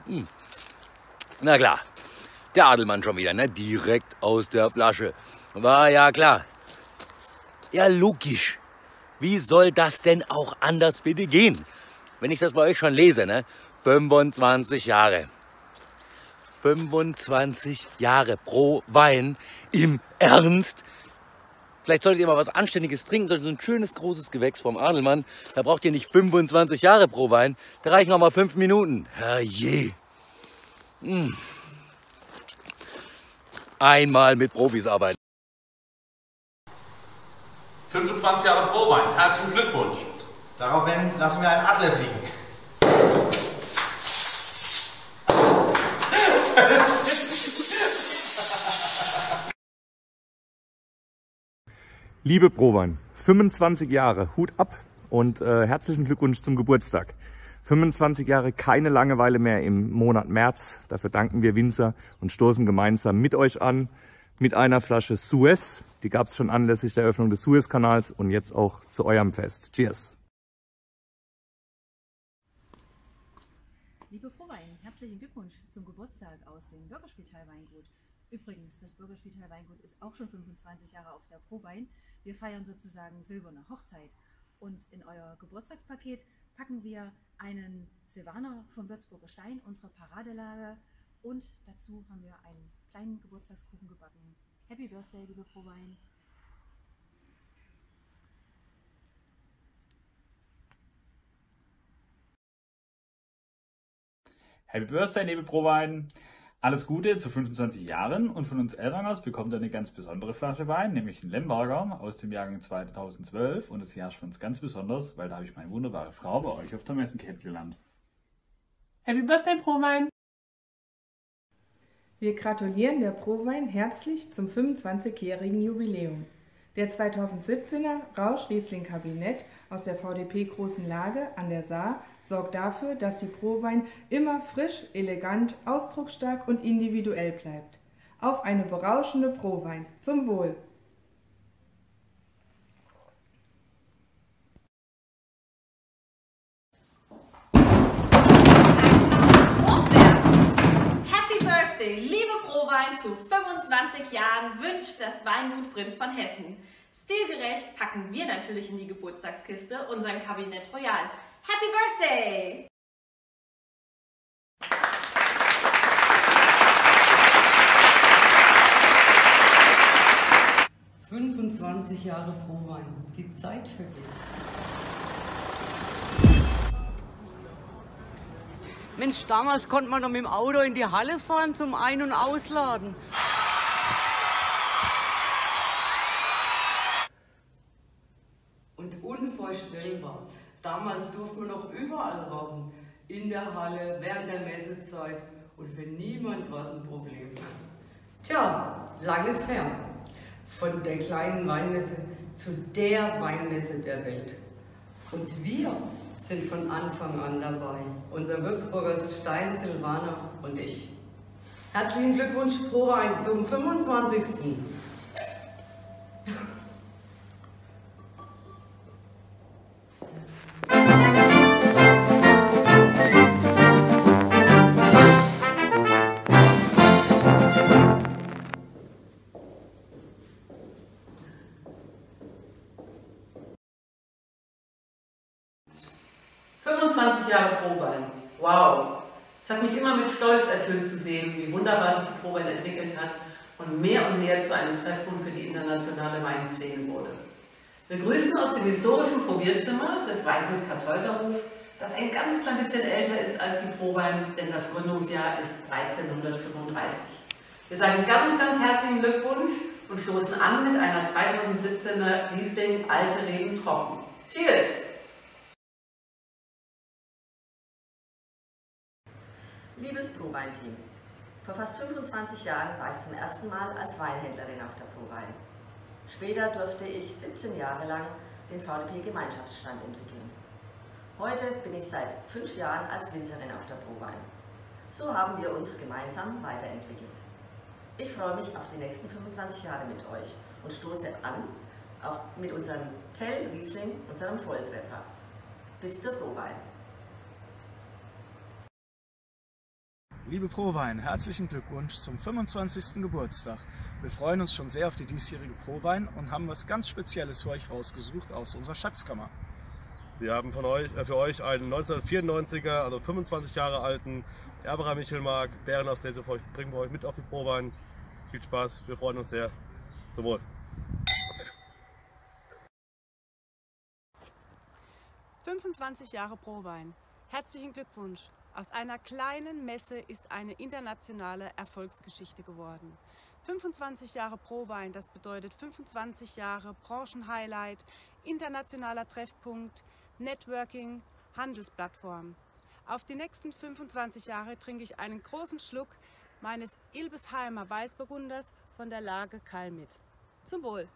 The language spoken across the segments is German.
Na klar, der Adelmann schon wieder, ne? Direkt aus der Flasche. War ja klar. Ja, logisch. Wie soll das denn auch anders bitte gehen? Wenn ich das bei euch schon lese, ne? 25 Jahre. 25 Jahre pro Wein. Im Ernst? Vielleicht solltet ihr mal was Anständiges trinken, so ein schönes großes Gewächs vom Adelmann. Da braucht ihr nicht 25 Jahre pro Wein. Da reichen auch mal 5 Minuten. Herrje. Einmal mit Profis arbeiten. 25 Jahre Prowein, herzlichen Glückwunsch. Daraufhin lassen wir einen Adler fliegen. Liebe Prowein, 25 Jahre, Hut ab und herzlichen Glückwunsch zum Geburtstag. 25 Jahre, keine Langeweile mehr im Monat März. Dafür danken wir Winzer und stoßen gemeinsam mit euch an mit einer Flasche Suez. Die gab es schon anlässlich der Eröffnung des Suezkanals und jetzt auch zu eurem Fest. Cheers! Liebe Prowein, herzlichen Glückwunsch zum Geburtstag aus dem Bürgerspital Weingut. Übrigens, das Bürgerspital Weingut ist auch schon 25 Jahre auf der Prowein. Wir feiern sozusagen silberne Hochzeit. Und in euer Geburtstagspaket packen wir einen Silvaner vom Würzburger Stein, unsere Paradelage. Und dazu haben wir einen kleinen Geburtstagskuchen gebacken. Happy Birthday, liebe Prowein! Happy Birthday, liebe Prowein! Alles Gute zu 25 Jahren und von uns Elterners bekommt ihr eine ganz besondere Flasche Wein, nämlich einen Lemberger aus dem Jahrgang 2012 und das Jahr ist für uns ganz besonders, weil da habe ich meine wunderbare Frau bei euch auf der Messe kennengelernt. Happy Birthday, Prowein! Wir gratulieren der Prowein herzlich zum 25-jährigen Jubiläum. Der 2017er Rausch-Riesling-Kabinett aus der VDP Großen Lage an der Saar sorgt dafür, dass die Prowein immer frisch, elegant, ausdrucksstark und individuell bleibt. Auf eine berauschende Prowein. Zum Wohl! Happy Birthday, liebe Prowein, zu 25 Jahren wünscht das Weingut Prinz von Hessen. Stilgerecht packen wir natürlich in die Geburtstagskiste unseren Kabinett Royal. Happy Birthday! »25 Jahre Prowein, die Zeit vergeht.« Mensch, damals konnte man doch mit dem Auto in die Halle fahren zum Ein- und Ausladen. Und unvorstellbar, damals durfte man noch überall rauchen. In der Halle, während der Messezeit und für niemand war es ein Problem. Tja, lang ist her. Von der kleinen Weinmesse zu der Weinmesse der Welt. Und wir sind von Anfang an dabei. Unser Würzburger Stein, Silvaner und ich. Herzlichen Glückwunsch, Prowein, zum 25. Jahre Prowein. Wow! Es hat mich immer mit Stolz erfüllt zu sehen, wie wunderbar sich die Prowein entwickelt hat und mehr zu einem Treffpunkt für die internationale Weinszene wurde. Wir grüßen aus dem historischen Probierzimmer des Weingut Kartäuserhof, das ein ganz klein bisschen älter ist als die Prowein, denn das Gründungsjahr ist 1335. Wir sagen ganz, ganz herzlichen Glückwunsch und stoßen an mit einer 2017er Riesling Alte Reben trocken. Cheers! Liebes Prowein-Team, vor fast 25 Jahren war ich zum ersten Mal als Weinhändlerin auf der Prowein. Später durfte ich 17 Jahre lang den VDP-Gemeinschaftsstand entwickeln. Heute bin ich seit 5 Jahren als Winzerin auf der Prowein. So haben wir uns gemeinsam weiterentwickelt. Ich freue mich auf die nächsten 25 Jahre mit euch und stoße an mit unserem Tell Riesling, unserem Volltreffer. Bis zur Prowein. Liebe Prowein, herzlichen Glückwunsch zum 25. Geburtstag. Wir freuen uns schon sehr auf die diesjährige Prowein und haben was ganz Spezielles für euch rausgesucht aus unserer Schatzkammer. Wir haben für euch einen 1994er, also 25 Jahre alten Erberer Michelmark Bärenauslese bringen wir euch mit auf die Prowein. Viel Spaß, wir freuen uns sehr. Zum Wohl. 25 Jahre Prowein. Herzlichen Glückwunsch! Aus einer kleinen Messe ist eine internationale Erfolgsgeschichte geworden. 25 Jahre Prowein, das bedeutet 25 Jahre Branchenhighlight, internationaler Treffpunkt, Networking, Handelsplattform. Auf die nächsten 25 Jahre trinke ich einen großen Schluck meines Ilbesheimer Weißburgunders von der Lage Kalmit. Zum Wohl!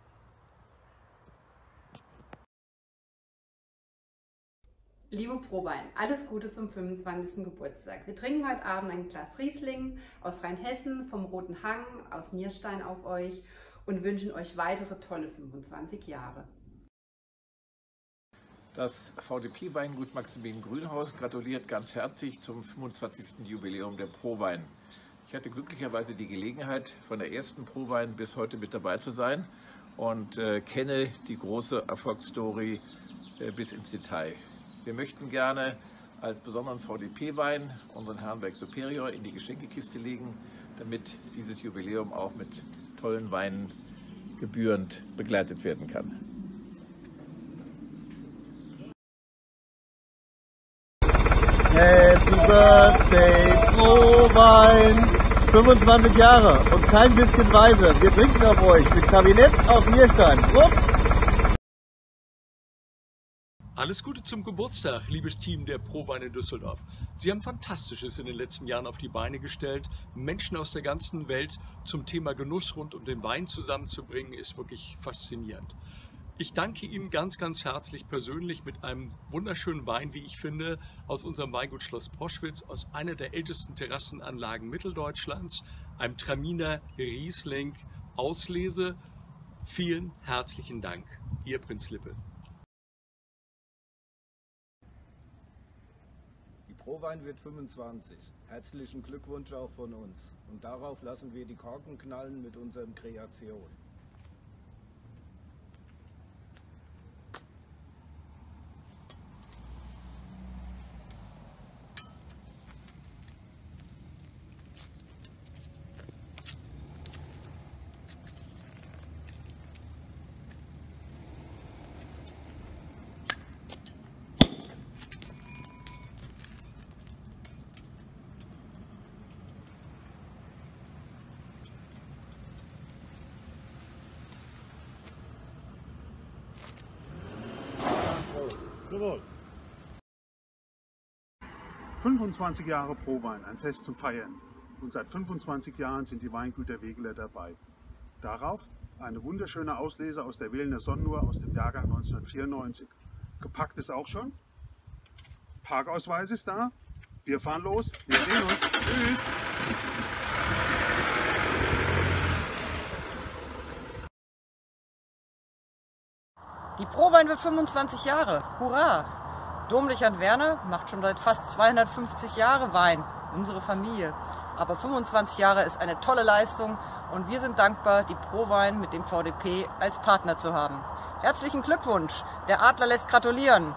Liebe Prowein, alles Gute zum 25. Geburtstag. Wir trinken heute Abend ein Glas Riesling aus Rheinhessen, vom Roten Hang, aus Nierstein auf euch und wünschen euch weitere tolle 25 Jahre. Das VDP-Weingut Maximilian Grünhaus gratuliert ganz herzlich zum 25. Jubiläum der Prowein. Ich hatte glücklicherweise die Gelegenheit, von der ersten Prowein bis heute mit dabei zu sein und kenne die große Erfolgsstory bis ins Detail. Wir möchten gerne als besonderen VDP-Wein unseren Herrenberg Superior in die Geschenkekiste legen, damit dieses Jubiläum auch mit tollen Weinen gebührend begleitet werden kann. Happy Birthday, Prowein! 25 Jahre und kein bisschen weise. Wir trinken auf euch mit Kabinett aus Nierstein. Prost! Alles Gute zum Geburtstag, liebes Team der Prowein in Düsseldorf. Sie haben Fantastisches in den letzten Jahren auf die Beine gestellt. Menschen aus der ganzen Welt zum Thema Genuss rund um den Wein zusammenzubringen, ist wirklich faszinierend. Ich danke Ihnen ganz, ganz herzlich persönlich mit einem wunderschönen Wein, wie ich finde, aus unserem Weingut Schloss Proschwitz, aus einer der ältesten Terrassenanlagen Mitteldeutschlands, einem Traminer Riesling Auslese. Vielen herzlichen Dank. Ihr Prinz Lippe. Prowein wird 25. Herzlichen Glückwunsch auch von uns. Und darauf lassen wir die Korken knallen mit unserem Kreation. Zum Wohl. 25 Jahre Prowein, ein Fest zum Feiern. Und seit 25 Jahren sind die Weingüter Wegeler dabei. Darauf eine wunderschöne Auslese aus der Wählener Sonnenuhr aus dem Jahrgang 1994. Gepackt ist auch schon. Parkausweis ist da. Wir fahren los. Wir sehen uns. Tschüss. Die Prowein wird 25 Jahre. Hurra! Domlichern Werner macht schon seit fast 250 Jahren Wein. Unsere Familie. Aber 25 Jahre ist eine tolle Leistung und wir sind dankbar, die Prowein mit dem VDP als Partner zu haben. Herzlichen Glückwunsch! Der Adler lässt gratulieren!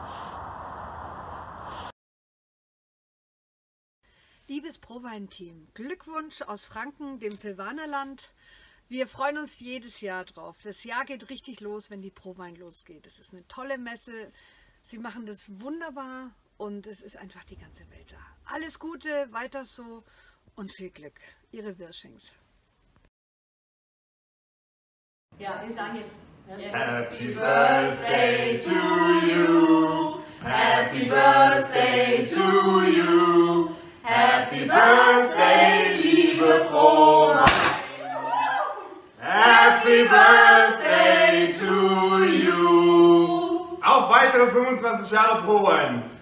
Liebes Prowein-Team, Glückwunsch aus Franken, dem Silvanerland. Wir freuen uns jedes Jahr drauf. Das Jahr geht richtig los, wenn die Prowein losgeht. Es ist eine tolle Messe. Sie machen das wunderbar und es ist einfach die ganze Welt da. Alles Gute, weiter so und viel Glück. Ihre Wirschings. Ja, wir sagen jetzt. Happy Birthday to you. Happy Birthday to you. Happy Birthday, liebe Prowein. Happy Birthday to you! Auf weitere 25 Jahre Prowein!